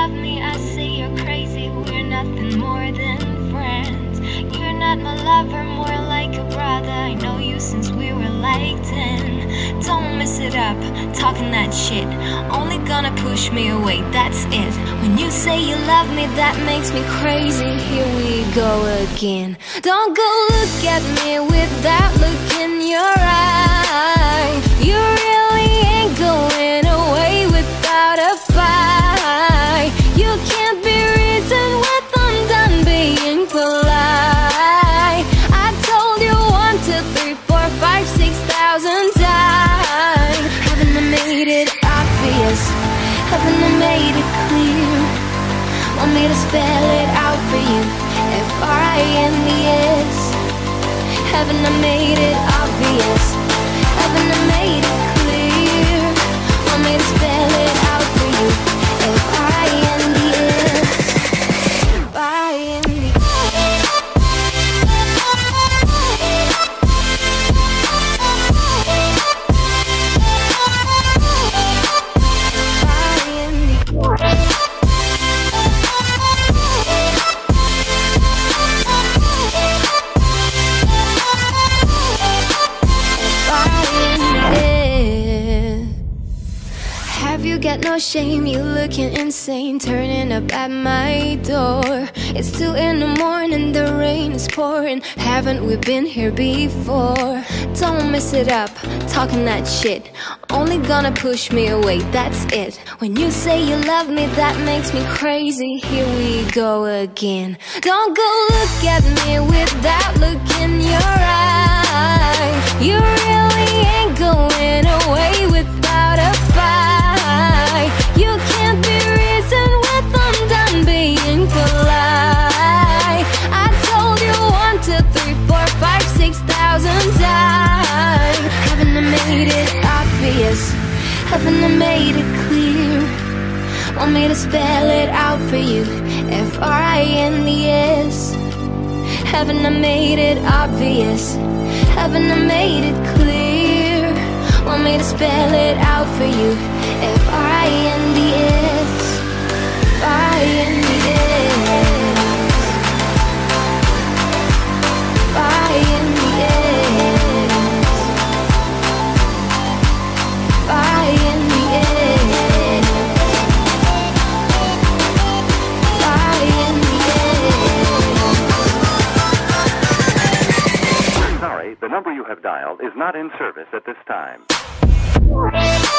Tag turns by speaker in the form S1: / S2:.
S1: love me, I say you're crazy. We're nothing more than friends. You're not my lover, more like a brother. I know you since we were like 10. Don't mess it up, talking that shit. Only gonna push me away, that's it. When you say you love me, that makes me crazy. Here we go again. Don't go look at me with that look in your eye. You really ain't going away without a fight. You can't be reasoned with, I'm done being polite. I told you 1, 2, 3, 4, 5, 6,000 times. Haven't I made it obvious? Haven't I made it clear? Want me to spell it out for you? F-R-I-N-D-S. Haven't I made it obvious? Haven't I made it clear? Want me to spell it out for you? F-R-I-N-D-S. F-R-I-N-D-S. Got no shame, you looking insane, turning up at my door. It's 2 in the morning, the rain is pouring. Haven't we been here before? Don't mess it up, talking that shit. Only gonna push me away, that's it. When you say you love me, that makes me crazy. Here we go again. Don't go look at me with that look in your eye. You really ain't going away without a fight. You can't be reasoned with, I'm done being polite. I told you 1, 2, 3, 4, 5, 6,000 times. Haven't I made it obvious? Haven't I made it clear? Want me to spell it out for you? F-R-I-N-D-S. Haven't I made it obvious? Haven't I made it clear? Want me to spell it out for you? F-R-I-N-D-S. F-R-I-N-D-S. F-R-I-N-D-S. F-R-I-N-D-S.
S2: Sorry, the number you have dialed is not in service at this time.